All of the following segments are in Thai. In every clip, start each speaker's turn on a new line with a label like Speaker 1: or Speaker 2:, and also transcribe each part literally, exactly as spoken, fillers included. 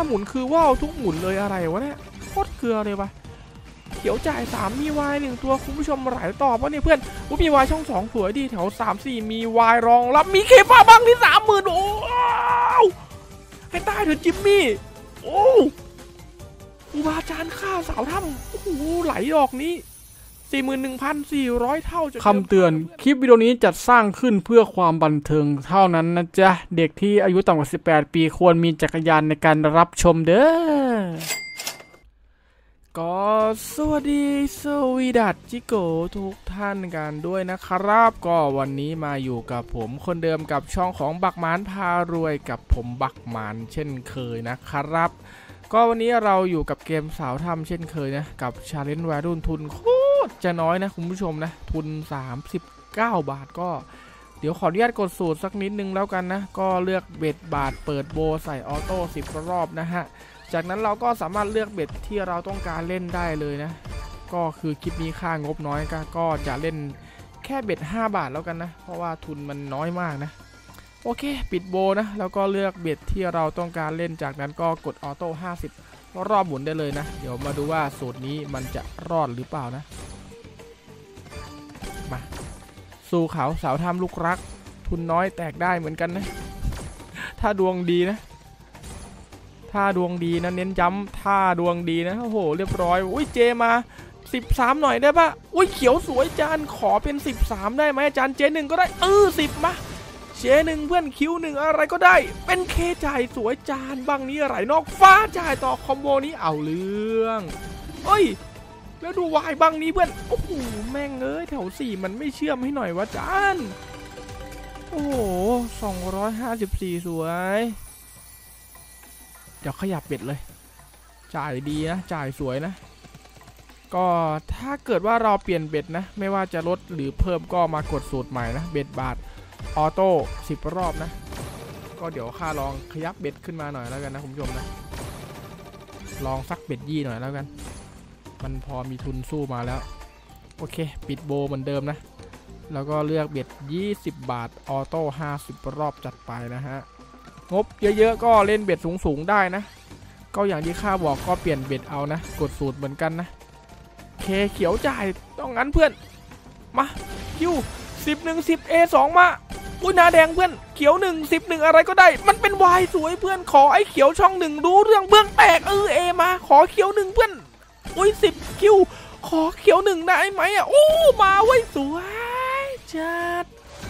Speaker 1: หมุนคือว่าวทุกหมุนเลยอะไรวะเนี่ยโคตรเกลือเลยวะเขียวจ่ายสามมีวายหนึ่งตัวคุณผู้ชมหลายตอบว่าเนี่ยเพื่อนว่ามีวายช่องสองสวยดีแถวสามสี่มีวายรองรับมีเคฟ้าบ้างที่สามหมื่นโอ้ให้ตายเถอะจิมมี่โอ้อุบาจารย์ฆ่าสาวถ้ำโอ้โหไหลดอกนี้ สี่หมื่นหนึ่งพันสี่ร้อย เท่าคำเตือนคลิปวิดีโอนี้จัดสร้างขึ้นเพื่อความบันเทิงเท่านั้นนะจ๊ะเด็กที่อายุต่ำกว่าสิบแปดปีควรมีจักรยานในการรับชมเด้อก็สวัสดีสวีดัตจิโกทุกท่านกันด้วยนะครับก็วันนี้มาอยู่กับผมคนเดิมกับช่องของบักหมานพารวยกับผมบักหมานเช่นเคยนะครับก็วันนี้เราอยู่กับเกมสาวถ้ำเช่นเคยนะกับชาเลนจ์วัยรุ่นทุนโคตรจะน้อยนะคุณผู้ชมนะทุนสามสิบเก้าบาทก็เดี๋ยวขออนุญาตกดสูตรสักนิดนึงแล้วกันนะก็เลือกเบ็ดบาทเปิดโบใส่ออโต้สิบรอบนะฮะจากนั้นเราก็สามารถเลือกเบ็ดที่เราต้องการเล่นได้เลยนะก็คือคลิปนี้ค่างบน้อยก็จะเล่นแค่เบ็ดห้าบาทแล้วกันนะเพราะว่าทุนมันน้อยมากนะโอเคปิดโบนะแล้วก็เลือกเบ็ดที่เราต้องการเล่นจากนั้นก็กดออโต้ห้าสิบรอบหมุนได้เลยนะเดี๋ยวมาดูว่าสูตรนี้มันจะรอดหรือเปล่านะมาสู่เขาสาวถ้ำลูกรักทุนน้อยแตกได้เหมือนกันนะถ้าดวงดีนะถ้าดวงดีนะเน้นย้ำถ้าดวงดีนะโอ้โหเรียบร้อยอุ้ยเจมาสิบสามหน่อยได้ปะอุ้ยเขียวสวยจานขอเป็นสิบสามได้ไหมอาจารย์เจหนึ่งก็ได้เออสิบมาเจหนึ่งเพื่อนคิวหนึ่งอะไรก็ได้เป็นเคจ่ายสวยจานบางนี้อะไรนอกฟ้าจ่ายต่อคอมโบนี้เอาเรื่องเอ้ยแล้วดูวายบางนี้เพื่อนโอ้โหแม่งเอ้ยแถวสี่มันไม่เชื่อมให้หน่อยวะจานโอ้โหสองร้อยห้าสิบสี่สวยเดี๋ยวขยับเบ็ดเลยจ่ายดีนะจ่ายสวยนะก็ถ้าเกิดว่าเราเปลี่ยนเบ็ดนะไม่ว่าจะลดหรือเพิ่มก็มากดสูตรใหม่นะเบ็ดบาทออโต้สิบรอบนะก็เดี๋ยวข้าลองขยับเบ็ดขึ้นมาหน่อยแล้วกันนะคุณผู้ชมนะลองสักเบ็ดยี่หน่อยแล้วกันมันพอมีทุนสู้มาแล้วโอเคปิดโบเหมือนเดิมนะแล้วก็เลือกเบ็ดยี่สิบบาทออโต้ห้าสิบรอบจัดไปนะฮะงบเยอะๆก็เล่นเบ็ดสูงๆได้นะก็อย่างที่ข้าบอกก็เปลี่ยนเบ็ดเอานะกดสูตรเหมือนกันนะเคเขียวจ่ายต้องงั้นเพื่อนมาคิวสิบหนึ่งสิบเอสองมาอุ้ยนาแดงเพื่อนเขียวหนึ่งสิบหนึ่งอะไรก็ได้มันเป็นวายสวยเพื่อนขอไอ้เขียวช่องหนึ่งรู้เรื่องเบื้องแตกเออเอมาขอเขียวหนึ่งเพื่อนอุ้ยสิบคิวขอเขียวหนึ่งได้ไหมอ่ะโอ้มาไว้สวยจัด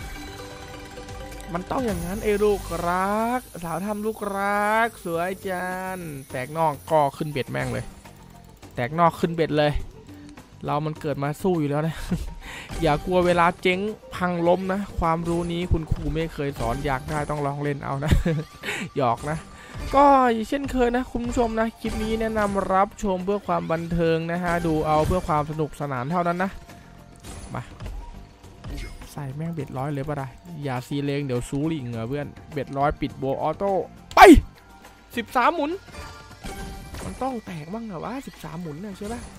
Speaker 1: มันต้องอย่างนั้นเอลูกรักสาวทำลูกรักสวยจันแตกนอกก็ขึ้นเบ็ดแม่งเลยแตกนอกขึ้นเบ็ดเลยเรามันเกิดมาสู้อยู่แล้วนะ อย่ากลัวเวลาเจ๊งพังล้มนะความรู้นี้คุณครูไม่เคยสอนอยากได้ต้องลองเล่นเอานะ หยอกนะก็เช่นเคยนะคุณผู้ชมนะคลิปนี้แนะนำรับชมเพื่อความบันเทิงนะฮะดูเอาเพื่อความสนุกสนานเท่านั้นนะมาใส่แม่งเบ็ดร้อยเลยป่ะได้อย่าซีเลงเดี๋ยวซูลิงเหรอเพื่อนเบ็ดร้อยปิดโบออโต้ไปสิบสามหมุนมันต้องแตกบ้างเหรอวะสิบสามหมุนเนี่ยใช่ป่ะ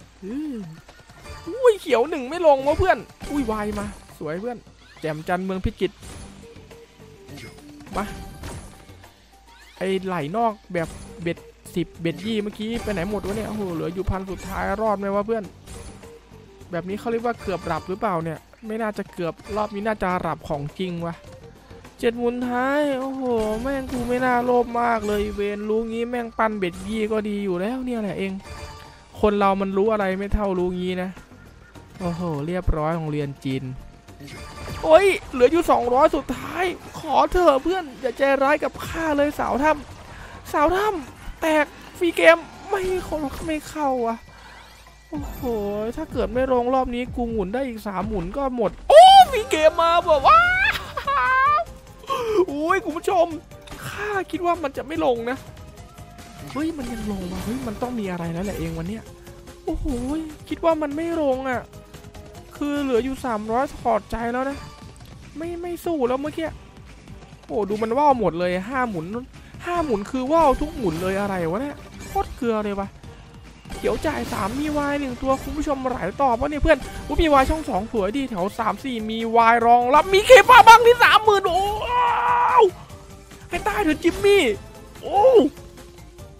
Speaker 1: อุ้ยเขียวหนึ่งไม่ลงวะเพื่อนอุ้ยวายมาสวยเพื่อนแจ่มจันเมืองพิจิตรมาไอไหลนอกแบบเบ็ดสิบเบ็ดยี่เมื่อกี้ไปไหนหมดวะเนี่ยโอ้โหเหลืออยู่พันสุดท้ายรอดไหมวะเพื่อนแบบนี้เขาเรียกว่าเกือบหลับหรือเปล่าเนี่ยไม่น่าจะเกือบรอบนี้น่าจะหลับของจริงวะเจ็ดหมุนท้ายโอ้โหแม่งกูไม่น่าโลภมากเลยเวนรู้งี้แม่งปั้นเบ็ดยี่ก็ดีอยู่แล้วเนี่ยแหละเองคนเรามันรู้อะไรไม่เท่ารู้งี้นะโอ้โหเรียบร้อยของเรียนจีนโอ้ยเหลืออยู่สองร้อยสุดท้ายขอเถอะเพื่อนอย่าใจร้ายกับข้าเลยสาวถ้ำสาวถ้ำแตกฟรีเกมไม่คนไม่เข้าอ่ะโอ้โหถ้าเกิดไม่ลงรอบนี้กูหมุนได้อีกสามหมุนก็หมดโอ้ฟรีเกมมาบอกว่าโอ้ยคุณผู้ชมข้าคิดว่ามันจะไม่ลงนะเฮ้ยมันยังลงมาเฮ้ยมันต้องมีอะไรแล้วแหละเองวันเนี้ยโอ้โหคิดว่ามันไม่ลงอ่ะคือเหลืออยู่สามร้อยถอดใจแล้วนะไม่ไม่สู้แล้วเมื่อกี้โอ้ดูมันว่าวหมดเลยห้าหมุนห้าหมุนคือว่าวทุกหมุนเลยอะไรวะเนี่ยโคตรเกลือเลยวะเขียวจ่ายสามมีวายหนึ่งตัวคุณผู้ชมหลายตอบว่าเนี่ยเพื่อนว่ามีวายช่องสองสวยดีแถวสามสี่มีวายรองรับมีเคฟ้าบ้างที่สามหมื่นโอ้ให้ตายเถอะจิมมี่โอ้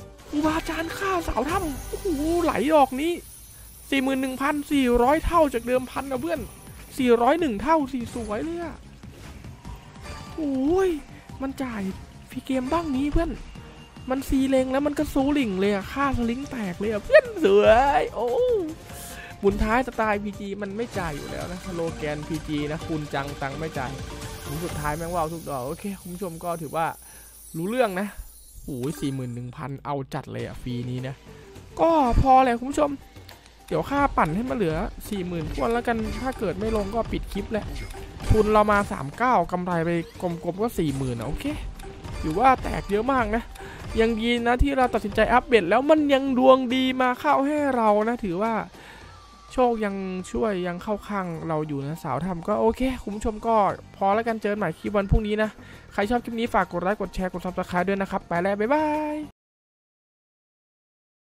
Speaker 1: จารย์ฆ่าสาวถ้ำโอ้โหไหลดอกนี้ สี่หมื่นหนึ่งพันสี่ร้อย เท่าจากเดิมพันนะเพื่อนสี่ร้อยเอ็ดเท่าสี่สวยเลยอะโอ้ยมันจ่ายฟรีเกมบ้างนี้เพื่อนมันซีเลงแล้วมันก็ซูลิงเลยอะค่าสลิงแตกเลยอะเพื่อนสวยโอ้บุญท้ายสไตล์ พี จี มันไม่จ่ายอยู่แล้วนะสโลแกน พี จี นะคุณจังตังไม่จ่ายผลสุดท้ายแม่งว่าทุกดอกโอเคคุณผู้ชมก็ถือว่ารู้เรื่องนะโอ้ย สี่หมื่นหนึ่งพัน เอาจัดเลยอะฟรีนี้นะก็พอเลยคุณผู้ชมเดี๋ยวค่าปั่นให้มันเหลือ สี่หมื่น ทวนแล้วกันถ้าเกิดไม่ลงก็ปิดคลิปแหละทุนเรามาสามสิบเก้ากำไรไปกลมๆก็ สี่หมื่น นะโอเคถือว่าแตกเยอะมากนะยังดีนะที่เราตัดสินใจอัปเดตแล้วมันยังดวงดีมาเข้าให้เรานะถือว่าโชคยังช่วยยังเข้าข้างเราอยู่นะสาวทำก็โอเคคุณผู้ชมก็พอแล้วกันเจอกันใหม่คลิปวันพรุ่งนี้นะใครชอบคลิปนี้ฝากกดไลค์กดแชร์กดซับสไครบ์ด้วยนะครับไปแล้วบ๊ายบาย